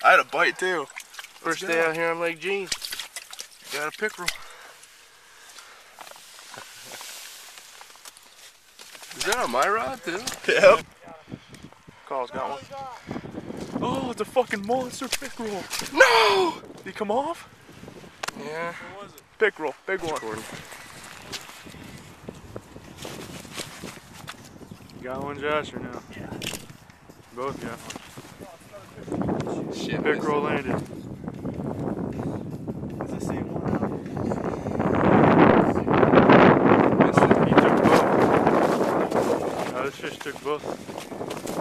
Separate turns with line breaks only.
I had a bite too.
First day out here on Lake Jean.
Got a pickerel.
Is that on my rod too?
Yep.
Carl's got one.
Oh, it's a fucking monster pickerel. No! Did he come off?
Yeah.
What was it? Pickerel, big one.
Gordon.
You got one, Josh, or no?
Yeah.
Both got one.
Shit.
Pickerel landed.
It's the same one out.
He took both. This fish took both.